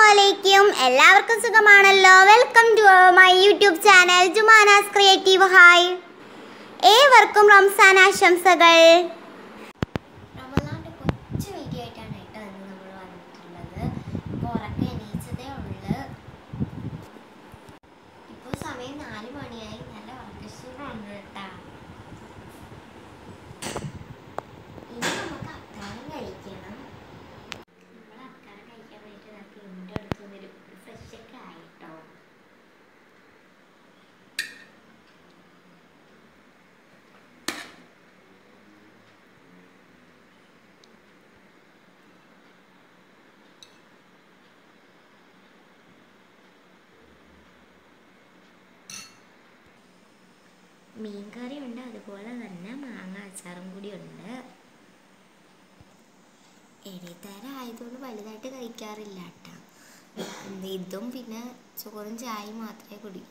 അസ്സലാമുഅലൈക്കും. എല്ലാവർക്കും സുഖമാണല്ലോ. Welcome to my YouTube channel Jumana's creative. Hi, ഏവർക്കും റംസാൻ ആശംസകൾ. റമദാൻ്റെ കൊച്ചു വീഡിയോ ആയിട്ടാണ് കേട്ടോ ഇന്ന് നമ്മൾ വന്നിട്ടുള്ളത്. ഇപ്പോൾ ഉറക്കം എണീച്ചതേ ഉള്ളു. ഇപ്പോൾ സമയം 4 മണിയായി. നല്ല ഉറക്കക്ഷീണമുണ്ട് കേട്ടോ. ഇനി നമുക്ക് അത്താഴം കഴിക്കണം. നമ്മൾ അത്താഴം കഴിക്കാൻ വേണ്ടിയിട്ട് നമുക്ക് എൻ്റെ അടുത്ത് നിന്നൊരു ഫ്രഷൊക്കെ ആയിട്ടോ. മീൻകറി ഉണ്ട്, അതുപോലെ തന്നെ മാങ്ങ അച്ചാറും കൂടി ഉണ്ട്. ഇടത്തരം ആയതുകൊണ്ട് വലുതായിട്ട് കഴിക്കാറില്ല കേട്ടോ. ഇതും പിന്നെ ചോറും ചായയും മാത്രമേ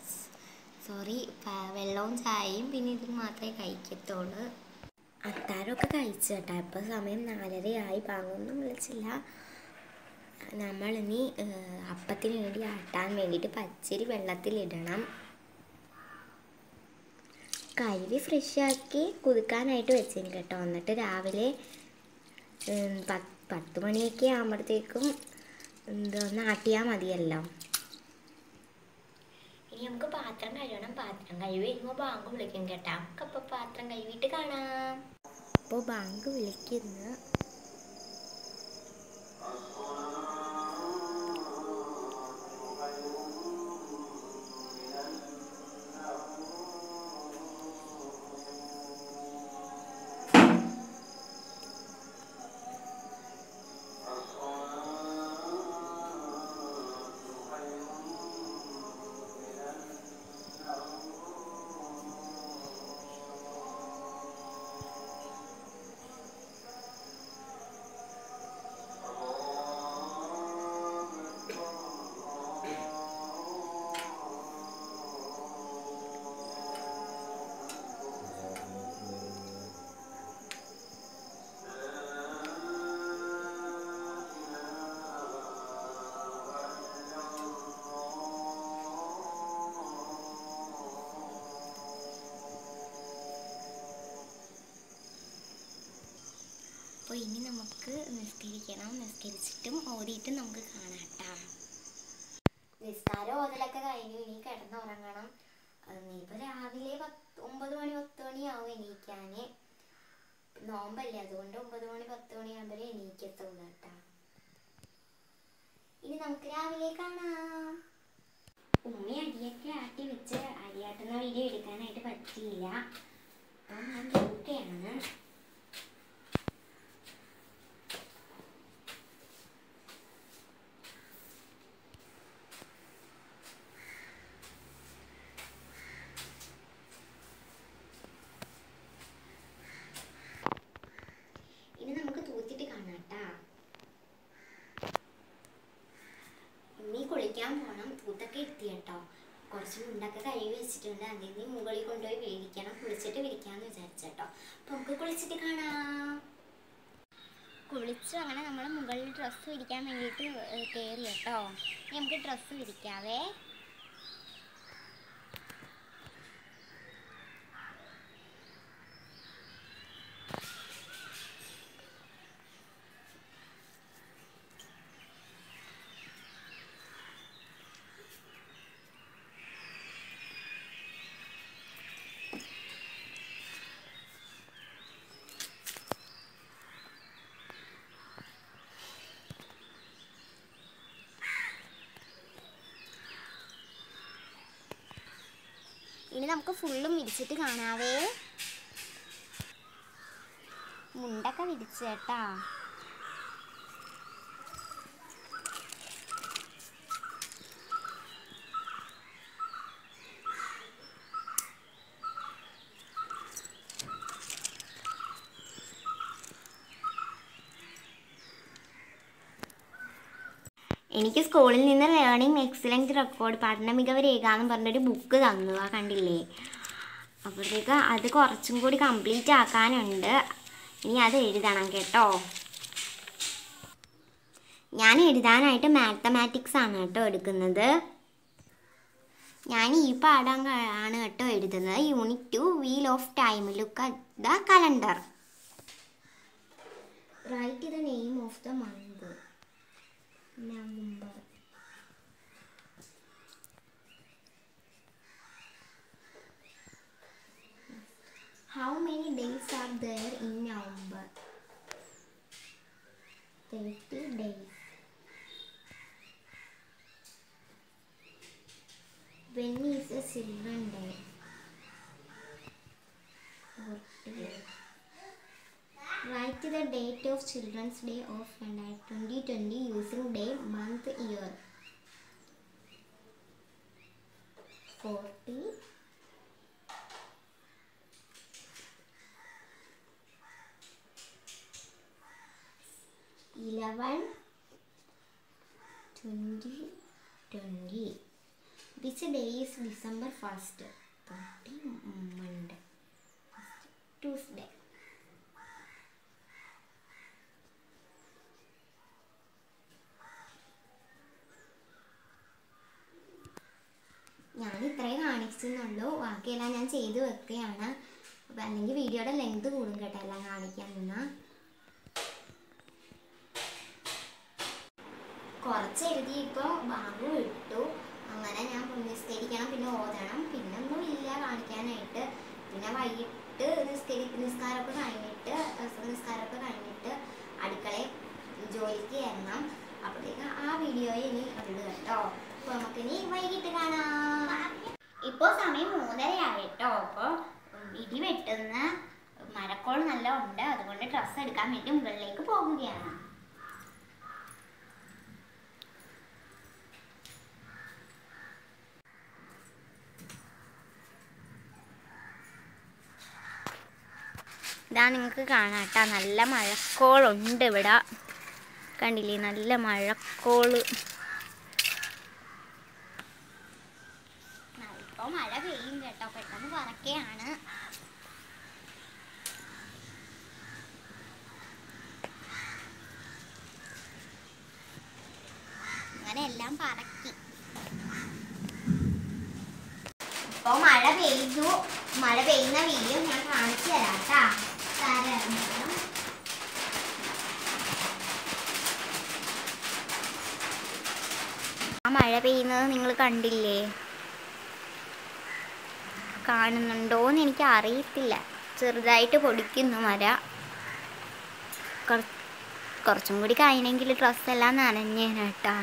വെള്ളവും ചായയും പിന്നെ ഇതും മാത്രമേ കഴിക്കത്തുള്ളൂ. അത്താഴമൊക്കെ കഴിച്ചു കേട്ടോ. ഇപ്പോൾ സമയം 4:30 ആയി. പാങ്ങൊന്നും വിളിച്ചില്ല. നമ്മളിനി അപ്പത്തിന് വേണ്ടി ആട്ടാൻ വേണ്ടിയിട്ട് പച്ചരി വെള്ളത്തിലിടണം. കഴുകി ഫ്രഷാക്കി കുതിക്കാനായിട്ട് വെച്ചേന് കേട്ടോ. എന്നിട്ട് രാവിലെ 10 മണിയൊക്കെ ആകുമ്പോഴത്തേക്കും ഒന്ന് ആട്ടിയാൽ മതിയല്ലോ. ഇനി നമുക്ക് പാത്രം കഴുകണം. പാത്രം കഴുകി വരുമ്പോൾ ബാങ്ക് വിളിക്കും കേട്ടോ. നമുക്കപ്പോൾ പാത്രം കഴുകിയിട്ട് കാണാം. അപ്പോൾ ബാങ്ക് വിളിക്കുന്നു. അപ്പോൾ ഇനി നമുക്ക് നിസ്കരിക്കണം. നിസ്കരിച്ചിട്ടും ഓതിയിട്ടും നമുക്ക് കാണാം കേട്ടോ. നിസ്കാരം ഓതലൊക്കെ കഴിഞ്ഞു. ഇനി കിടന്നുറങ്ങണം. ഇനിയിപ്പോൾ രാവിലെ 9 മണി 10 മണിയാവും എണീക്കാൻ. നോമ്പല്ലേ, അതുകൊണ്ട് 9 മണി 10 മണിയാകുമ്പോഴേ എണീക്കത്തുള്ളൂ കേട്ടോ. ഇനി നമുക്ക് രാവിലെ കാണാം. ഉമ്മി അരിയൊക്കെ ആട്ടി വെച്ച് അരിയാട്ടുന്ന വീഡിയോ എടുക്കാനായിട്ട് പറ്റിയില്ല. അപ്പം ഞാൻ നോക്കുകയാണ്. ഇനി നമുക്ക് തൂത്തിട്ട് കാണാം കേട്ടാ. ഇനി കുളിക്കാൻ പോകണം. തൂത്തൊക്കെ എത്തി കേട്ടോ. കുറച്ച് മുണ്ടൊക്കെ കഴുകി വെച്ചിട്ടുണ്ട്. അതിന് മുകളിൽ കൊണ്ടുപോയി വേവിക്കണം. കുളിച്ചിട്ട് വിരിക്കാമെന്ന് വിചാരിച്ചേട്ടോ. അപ്പോൾ നമുക്ക് കുളിച്ചിട്ട് കാണാം. കുളിച്ചു അങ്ങനെ നമ്മൾ മുകളിൽ ഡ്രസ്സ് വിരിക്കാൻ വേണ്ടിയിട്ട് കയറി കേട്ടോ. ഇനി നമുക്ക് ഡ്രസ്സ് വിരിക്കാവേ. ഇനി നമുക്ക് ഫുള്ളും വിരിച്ചിട്ട് കാണാവേ. മുണ്ടൊക്കെ വിരിച്ചു കേട്ടാ. എനിക്ക് സ്കൂളിൽ നിന്ന് ലേണിംഗ് എക്സലൻസ് റെക്കോർഡ് പഠന മികവ് രേഖ എന്ന് പറഞ്ഞൊരു ബുക്ക് തന്നു. കണ്ടില്ലേ? അപ്പോഴത്തേക്ക് അത് കുറച്ചും കൂടി കംപ്ലീറ്റ് ആക്കാനുണ്ട്. ഇനി അത് എഴുതണം കേട്ടോ. ഞാൻ എഴുതാനായിട്ട് മാത്തമാറ്റിക്സ് ആണ് കേട്ടോ എടുക്കുന്നത്. ഞാൻ ഈ പാഠം ആണ് കേട്ടോ എഴുതുന്നത്. Unit 2 wheel of time. Look at the calendar. Write the name of the month. November. How many days are there in November? 30 days. When is a Children's Day? 40. Write the date of Children's Day of 2020 using day, month, year. 40. 11, 2020. Which day is December 1st? 30 Monday. Tuesday. ഞാൻ ഇത്രയും കാണിച്ചെന്നുള്ളൂ. ബാക്കിയെല്ലാം ഞാൻ ചെയ്ത് വെക്കുകയാണ്. അപ്പം അല്ലെങ്കിൽ വീഡിയോയുടെ length കൂടും കേട്ടോ എല്ലാം കാണിക്കാൻ നിന്നാൽ. കുറച്ച് എഴുതി ഇപ്പോൾ ബാബു ഇട്ടു. അങ്ങനെ ഞാൻ നിസ്കരിക്കണം, പിന്നെ ഓതണം, പിന്നെ ഒന്നും ഇല്ല കാണിക്കാനായിട്ട്. പിന്നെ വൈകിട്ട് നിസ്കാരമൊക്കെ കഴിഞ്ഞിട്ട് അടുക്കളയിൽ ജോലിക്ക് കയറണം. അപ്പോഴത്തേക്ക് ആ വീഡിയോയിൽ ഇനി ഉള്ളു കേട്ടോ. അപ്പോൾ നമുക്കിനി വൈകിട്ട് കാണാം. ഇപ്പോൾ സമയം 3:30 ആയിട്ടോ. അപ്പോൾ ഇടി വെട്ടുന്ന മരക്കോൾ നല്ല ഉണ്ട്. അതുകൊണ്ട് ഡ്രസ്സ് എടുക്കാൻ വേണ്ടി മുകളിലേക്ക് പോകുകയാണ്. ഇതാ നിങ്ങൾക്ക് കാണാം കേട്ടോ, നല്ല മഴക്കോളുണ്ട് ഇവിടെ. കണ്ടില്ലേ, നല്ല മഴക്കോള്. ഇപ്പോൾ മഴ പെയ്യും കേട്ടോ, പെട്ടെന്ന് പറക്കുകയാണ്. അങ്ങനെ എല്ലാം പറക്കി. ഇപ്പോൾ മഴ പെയ്തു. മഴ പെയ്യുന്ന വീഡിയോ ഞാൻ കാണിച്ചു തരാം കേട്ടോ. ആ മഴ പെയ്യുന്നത് നിങ്ങൾ കണ്ടില്ലേ? കാണുന്നുണ്ടോന്ന് എനിക്ക് അറിയത്തില്ല. ചെറുതായിട്ട് പൊടിക്കുന്നു മഴ. കുറച്ചും കൂടി കഴിഞ്ഞെങ്കിൽ ഡ്രസ്സെല്ലാം നനഞ്ഞേനെ കേട്ടാ.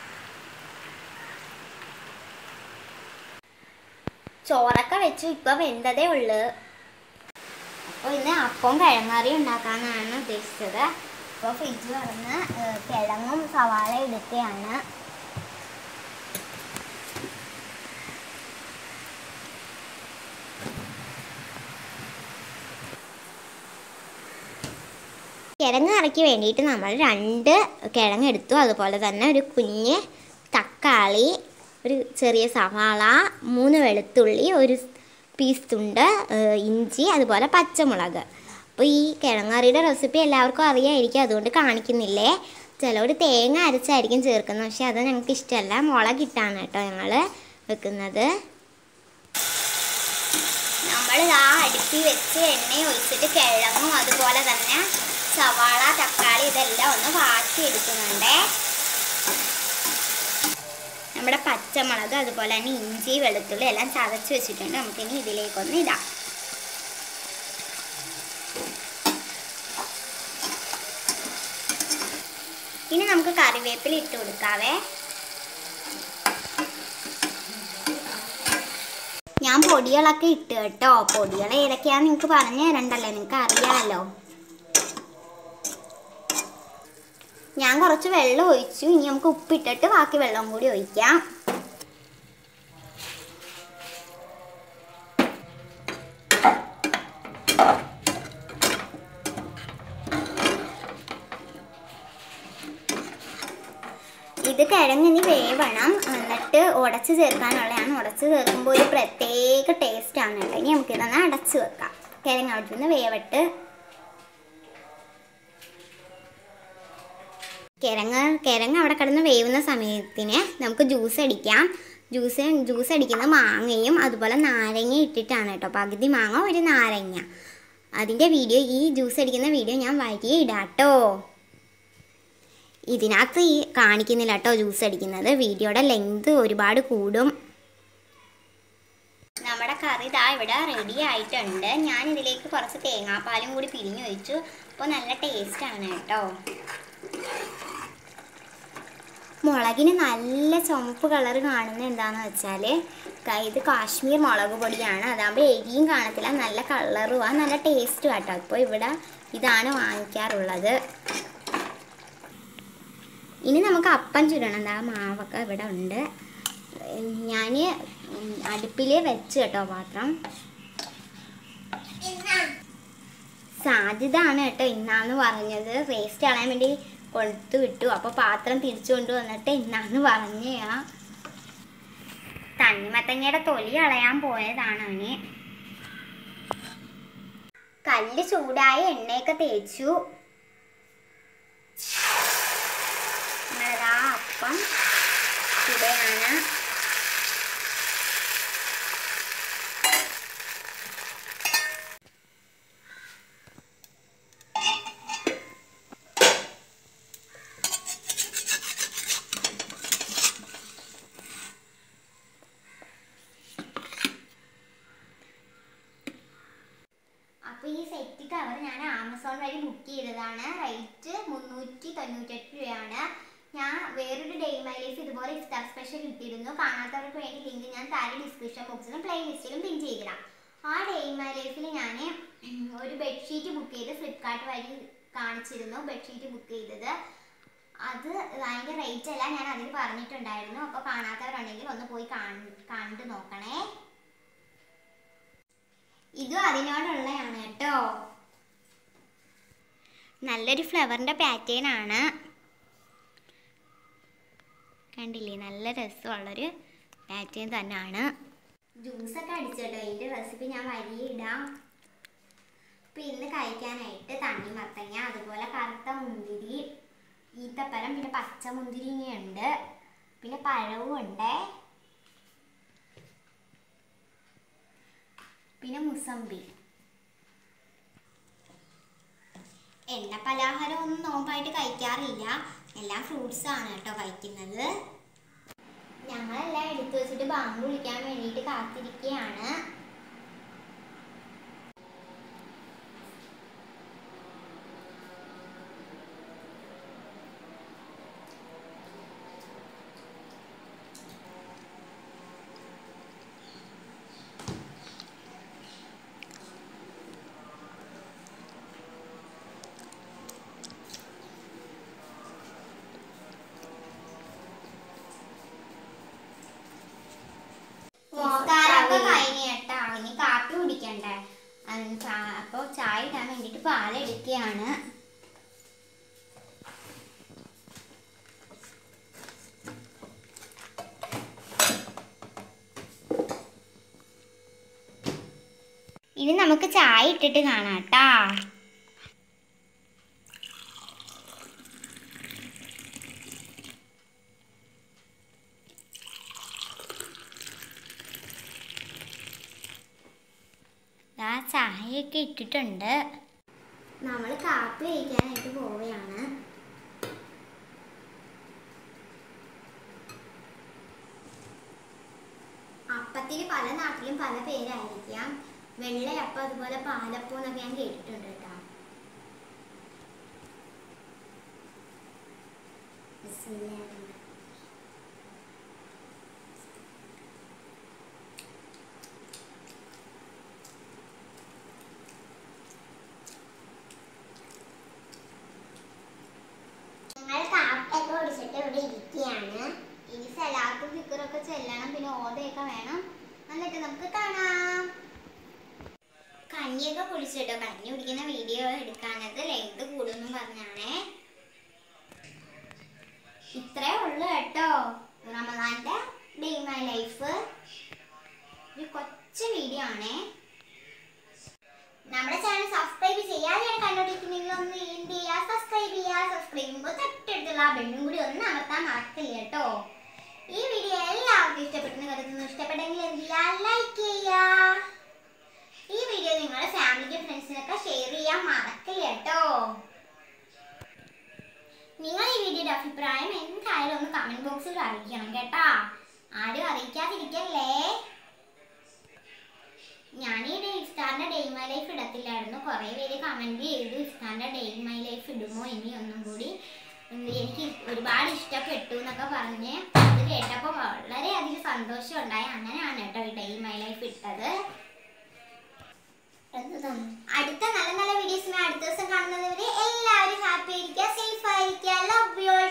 ചോറൊക്കെ വെച്ചു, ഇപ്പം വെന്തതേ ഉള്ളു. അപ്പോൾ ഇന്ന് അപ്പം കിഴങ്ങറി ഉണ്ടാക്കാനാണ് ഉദ്ദേശിച്ചത്. അപ്പോൾ ഫ്രിഡ്ജ് തുറന്ന് കിഴങ്ങും സവാള എടുക്കുകയാണ്. കിഴങ്ങ് കറിക്ക് വേണ്ടിയിട്ട് നമ്മൾ 2 കിഴങ്ങ് എടുത്തു. അതുപോലെ തന്നെ ഒരു കുഞ്ഞ് തക്കാളി, ഒരു ചെറിയ സവാള, 3 വെളുത്തുള്ളി, ഒരു പീസ് തുണ്ട് ഇഞ്ചി, അതുപോലെ പച്ചമുളക്. അപ്പോൾ ഈ കിഴങ്ങറിയുടെ റെസിപ്പി എല്ലാവർക്കും അറിയാമായിരിക്കും, അതുകൊണ്ട് കാണിക്കുന്നില്ലേ. ചിലർ തേങ്ങ അരച്ചായിരിക്കും ചേർക്കുന്നത്, പക്ഷെ അത് ഞങ്ങൾക്ക് ഇഷ്ടമല്ല. മുളകിട്ടാണ് കേട്ടോ ഞങ്ങൾ വെക്കുന്നത്. നമ്മളിതാ അടുപ്പി വെച്ച് എണ്ണ ഒഴിച്ചിട്ട് കിഴങ്ങും അതുപോലെ തന്നെ സവാള, തക്കാളി ഇതെല്ലാം ഒന്ന് വാട്ടിയെടുക്കുന്നുണ്ട്. നമ്മുടെ പച്ചമുളക് അതുപോലെ തന്നെ ഇഞ്ചി വെളുത്തുള്ളി എല്ലാം ചതച്ച് വെച്ചിട്ടുണ്ട്. നമുക്കിനി ഇതിലേക്കൊന്ന് ഇടാം. ഇനി നമുക്ക് കറിവേപ്പില ഇട്ട് കൊടുക്കാവേ. ഞാൻ പൊടികളൊക്കെ ഇട്ട് കേട്ടോ. പൊടികൾ ഏതൊക്കെയാണെന്ന് നിങ്ങൾക്ക് പറഞ്ഞു തരണ്ടല്ലോ, നിങ്ങൾക്ക് അറിയാമല്ലോ. ഞാൻ കുറച്ച് വെള്ളം ഒഴിച്ചു. ഇനി നമുക്ക് ഉപ്പിട്ടിട്ട് ബാക്കി വെള്ളം കൂടി ഒഴിക്കാം. ഇത് കിഴങ്ങിനി വേവണം, എന്നിട്ട് ഉടച്ച് ചേർക്കാനുള്ളതാണ്. ഉടച്ച് ചേർക്കുമ്പോൾ ഒരു പ്രത്യേക ടേസ്റ്റാണ് കേട്ടോ. ഇനി നമുക്കിതൊന്ന് അടച്ച് വെക്കാം. കിഴങ്ങ് അവിടെ നിന്ന് വേവട്ട്. അപ്പോൾ കിഴങ്ങ് വെന്ത് കഴിഞ്ഞിട്ടുണ്ട്. ഇനി നമുക്ക് ഇതിലേക്ക് കുറച്ച് ഉപ്പ് ചേർത്ത് കൊടുക്കാം. ഉപ്പ് ചേർത്ത് കൊടുത്തതിന് ശേഷം നമുക്കിതൊന്ന് അടച്ച് വെക്കാം. 2 മിനിറ്റ്. 2 മിനിറ്റ് കഴിഞ്ഞിട്ടുണ്ട്. കിഴങ്ങ് അവിടെ കിടന്ന് വേവുന്ന സമയത്തിന് നമുക്ക് ജ്യൂസ് അടിക്കാം. ജ്യൂസ് അടിക്കുന്ന മാങ്ങയും അതുപോലെ നാരങ്ങ ഇട്ടിട്ടാണ് കേട്ടോ. പകുതി മാങ്ങ ഒരു നാരങ്ങ. അതിൻ്റെ വീഡിയോ, ഈ ജ്യൂസ് അടിക്കുന്ന വീഡിയോ ഞാൻ വഴിയെ ഇടാട്ടോ. ഇതിനകത്ത് ഈ കാണിക്കുന്നില്ല കേട്ടോ ജ്യൂസ് അടിക്കുന്നത്. വീഡിയോയുടെ ലെങ്ത് ഒരുപാട് കൂടും. നമ്മുടെ കറി ഇതാ ഇവിടെ റെഡി ആയിട്ടുണ്ട്. ഞാൻ ഇതിലേക്ക് കുറച്ച് തേങ്ങാപ്പാലും കൂടി പിഴിഞ്ഞൊഴിച്ചു. അപ്പോൾ നല്ല ടേസ്റ്റാണ് കേട്ടോ. മുളകിന് നല്ല ചുമപ്പ് കളർ കാണുന്നത് എന്താണെന്ന് വെച്ചാൽ ഇത് കാശ്മീർ മുളക് പൊടിയാണ്. അതാകുമ്പോൾ എരിയും കാണത്തില്ല, നല്ല കളറുമാണ്, നല്ല ടേസ്റ്റും കേട്ടോ. അപ്പോൾ ഇവിടെ ഇതാണ് വാങ്ങിക്കാറുള്ളത്. ഇനി നമുക്ക് അപ്പം ചുടണം. എന്താ മാവൊക്കെ ഇവിടെ ഉണ്ട്. ഞാൻ അടുപ്പിൽ വെച്ച് കേട്ടോ പാത്രം. സാധ്യതയാണ് കേട്ടോ ഇന്നാന്ന് പറഞ്ഞത്. വേസ്റ്റ് കളയാൻ വേണ്ടി കൊടുത്തു വിട്ടു. അപ്പോൾ പാത്രം തിരിച്ചു കൊണ്ടുവന്നിട്ട് ഇന്നാന്ന് പറഞ്ഞാ. തണ്ണിമത്തങ്ങയുടെ തൊലി കളയാൻ പോയതാണ് അവന്. കല്ല് ചൂടായ എണ്ണയൊക്കെ തേച്ചു. നമ്മളതാ അപ്പം ചുടയാണ്. അപ്പോൾ ഈ സെറ്റ് കവർ ഞാൻ ആമസോൺ വഴി ബുക്ക് ചെയ്തതാണ്. റേറ്റ് 398 രൂപയാണ്. ഞാൻ വേറൊരു ഡേ മൈ ലൈഫ് ഇതുപോലെ ഇഫ്താർ സ്പെഷ്യൽ ഇട്ടിരുന്നു. കാണാത്തവർക്ക് വേണ്ടി ലിങ്ക് ഞാൻ താഴെ ഡിസ്ക്രിപ്ഷൻ ബോക്സിലും പ്ലേലിസ്റ്റിലും പിൻ ചെയ്തിടാം. ആ ഡേ മൈ ലൈഫിൽ ഞാൻ ഒരു ബെഡ്ഷീറ്റ് ബുക്ക് ചെയ്ത് ഫ്ലിപ്കാർട്ട് വഴി കാണിച്ചിരുന്നു. ബെഡ്ഷീറ്റ് ബുക്ക് ചെയ്തത് അത് അതിൻ്റെ റേറ്റ് എല്ലാം ഞാൻ അതിൽ പറഞ്ഞിട്ടുണ്ടായിരുന്നു. അപ്പോൾ കാണാത്തവരുണ്ടെങ്കിൽ ഒന്ന് പോയി കണ്ടു നോക്കണേ. ഇതും അതിനോടുള്ളതാണ് കേട്ടോ. നല്ലൊരു ഫ്ലവറിൻ്റെ പാറ്റേൺ ആണ്. കണ്ടില്ലേ, നല്ല രസമുള്ളൊരു പാറ്റേൺ തന്നെയാണ്. ജ്യൂസൊക്കെ അടിച്ചിട്ടോ. ഇതിൻ്റെ റെസിപ്പി ഞാൻ വഴിയെ ഇടാം. അപ്പോൾ ഇന്ന് കഴിക്കാനായിട്ട് തണ്ണിമത്തങ്ങ, അതുപോലെ കറുത്ത മുന്തിരി, ഈത്തപ്പഴം, പിന്നെ പച്ച മുന്തിരിങ്ങയുണ്ട്, പിന്നെ പഴവും ഉണ്ട്, പിന്നെ മുസമ്പി. എണ്ണ പലഹാരം ഒന്നും നോമ്പായിട്ട് കഴിക്കാറില്ല. എല്ലാ ഫ്രൂട്ട്സാണ് കേട്ടോ കഴിക്കുന്നത്. ഞങ്ങളെല്ലാം എടുത്തു വെച്ചിട്ട് ബാങ്ക് വിളിക്കാൻ വേണ്ടിയിട്ട് കാത്തിരിക്കുകയാണ്. ഇനി കാപ്പി കുടിക്കണ്ടേ, അപ്പോൾ ചായ ഇടാൻ വേണ്ടിയിട്ട് പാലെടുക്കുകയാണ്. ഇനി നമുക്ക് ചായ ഇട്ടിട്ട് കാണാം കേട്ടാ. ചായയൊക്കെ ഇട്ടിട്ടുണ്ട്. നമ്മൾ കാപ്പി കഴിക്കാനായിട്ട് പോവുകയാണ്. അപ്പത്തിന് പല നാട്ടിലും പല പേരായിരിക്കാം. വെള്ളയപ്പം, അതുപോലെ പാലപ്പം എന്നൊക്കെ ഞാൻ കേട്ടിട്ടുണ്ട് കേട്ടോ. ഇവിടെ ഇരിക്കുകയാണ്. ഇനി സലാത്തും ഫിക്കറൊക്കെ ചെല്ലണം, പിന്നെ ഓതയൊക്കെ വേണം. എന്നിട്ട് നമുക്ക് കാണാം. കഞ്ഞിയൊക്കെ കുടിച്ചിട്ടോ. കഞ്ഞി കുടിക്കുന്ന വീഡിയോ എടുക്കാനത് ലെങ്ത് കൂടുന്നു പറഞ്ഞാണേ. ഇത്രേ ഉള്ളു കേട്ടോ റമദാന്റെ ഡേ മൈ ലൈഫ്. ഒരു കൊച്ചു വീഡിയോ ആണേ. നമ്മുടെ ചാനൽ സബ്സ്ക്രൈബ് ചെയ്യാതെയാണ് കണ്ടോണ്ടിരിക്കുന്നെങ്കിൽ ഒന്ന് എന്ത് ചെയ്യുക, സബ്സ്ക്രൈബ് ചെയ്യുക. സബ്സ്ക്രൈബ് ചെയ്യുമ്പോൾ തൊട്ടടുത്തുള്ള ബെല്ലും കൂടി ഒന്ന് അമർത്താൻ മറക്കില്ല കേട്ടോ. ഈ വീഡിയോ എല്ലാവർക്കും ഇഷ്ടപ്പെട്ടെന്ന് കരുതുന്നു. ഇഷ്ടപ്പെട്ടെങ്കിൽ എന്ത് ചെയ്യുക, ലൈക്ക് ചെയ്യുക. ഈ വീഡിയോ നിങ്ങളുടെ ഫാമിലിക്കും ഫ്രണ്ട്സിനൊക്കെ ഷെയർ ചെയ്യാൻ മറക്കില്ല കേട്ടോ. നിങ്ങൾ ഈ വീഡിയോയുടെ അഭിപ്രായം എന്തായാലും ഒന്ന് കമന്റ് ബോക്സിൽ അറിയിക്കണം കേട്ടാ. ആരും അറിയിക്കാതിരിക്കല്ലേ. ഞാനീ ഇഫ്താറിന്റെ ഡേ മൈ ലൈഫ് ഇടത്തില്ലായിരുന്നു. കുറേ പേര് കമന്റ് ചെയ്തു ഇഫ്താറിന്റെ ഡേ മൈ ലൈഫ് ഇടുമോ ഇനി ഒന്നും കൂടി. എനിക്ക് ഒരുപാട് ഇഷ്ടപ്പെട്ടു എന്നൊക്കെ പറഞ്ഞ് അത് കേട്ടപ്പോൾ വളരെയധികം സന്തോഷം ഉണ്ടായി. അങ്ങനെയാണ് കേട്ടോ ഈ ഡേ മൈ ലൈഫ് ഇട്ടത്. അടുത്ത നല്ല നല്ല വീഡിയോസിന് അടുത്ത ദിവസം കാണുന്നത് വരെ എല്ലാവരും ഹാപ്പി ആയിരിക്കുക, സേഫ് ആയിരിക്കുക. Love U.